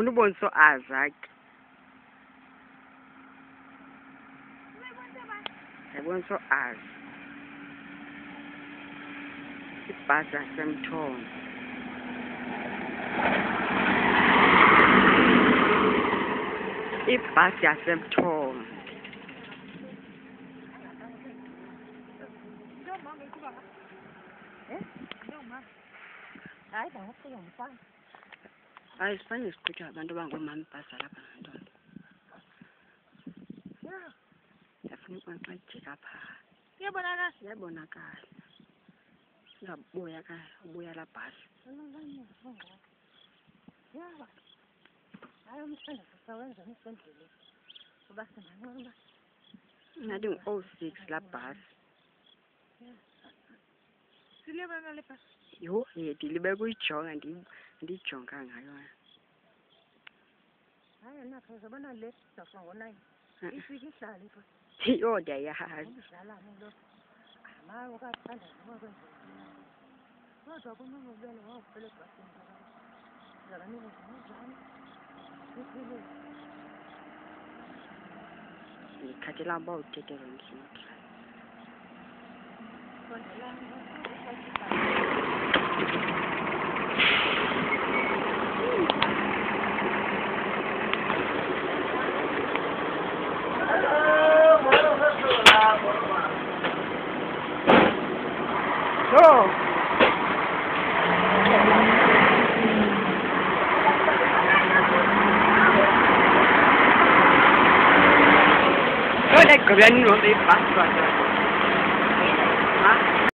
ndifuna ubonisa o-Azak. Ndiyabonisa o-Az. Ibhasi yaseMthondo. Ibhasi yaseMthondo. Hayi sifane siqhutywa abantu abangoomama ibhasi lapha ngantoni. Ndiyafuna ubona xa ijika phaa. Iyabonakala. Singabuya ubuya laa bhasi. Ngathi ngu-06 laa bhasi. Yho, ndilibeka uyijonga ndiyijonga ngayo. Yho, ndiyayazi. Ndikhathela uba uthethe ngomhlaba. Oh. Olha que grande não tem passo agora.